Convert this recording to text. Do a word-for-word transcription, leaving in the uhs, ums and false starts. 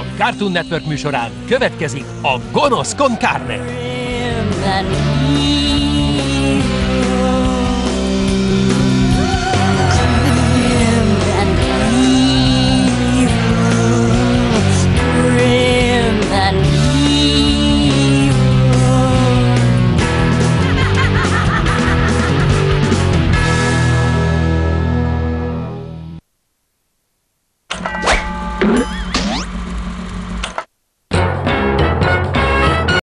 A Cartoon Network műsorán következik a Gonosz Con Carne.